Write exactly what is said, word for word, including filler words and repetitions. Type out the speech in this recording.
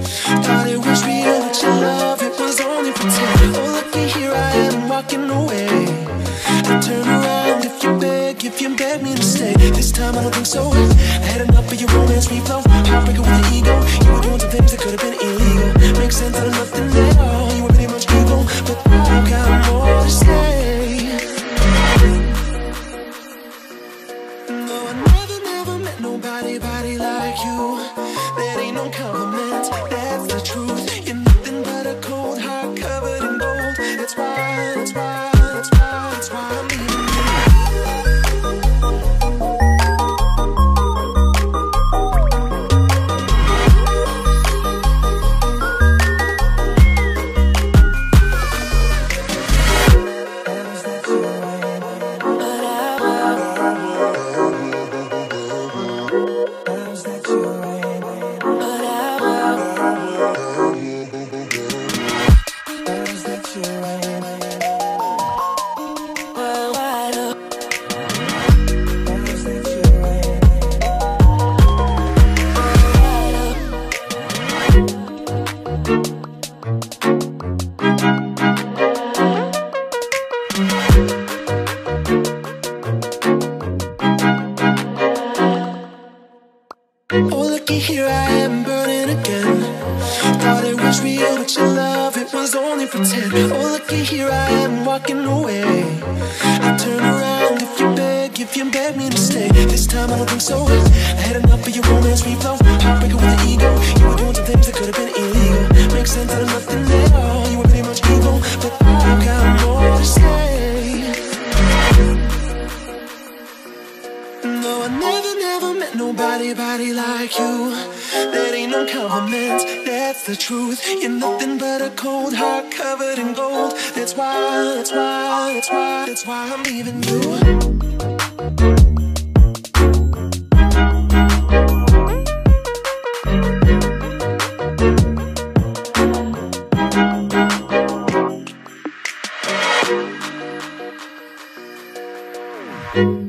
Thought it was real, but your love, it was only pretend. Oh, looky here, I am walking away. I turn around if you beg, if you beg me to stay. This time I don't think so. I had enough of your romance reflow. Heartbreaker with an ego. You were doing some things that could have been illegal. Makes sense out of nothing at all. You were pretty much evil, but I've got more to say. No, I never, never met nobody, body like you. That ain't no compliment, that's the truth. You're nothing but a cold heart covered in gold. That's why, that's why, that's why, that's why I'm leaving you. Oh, looky here, I am burning again. Thought it was real, but your love, it was only pretend. Oh, looky here, I am walking away. I turn around if you beg, if you beg me to stay. This time I don't think so. I had enough of your romance reflow. Heartbreaker with an ego. You were doing some things that could have been illegal. Makes sense out of nothing at all. You were pretty much evil, but I've got more to say. No, I never, never met nobody, body like you. That ain't no compliment, that's the truth. You're nothing but a cold heart covered in gold. That's why, that's why, that's why, that's why I'm leaving you.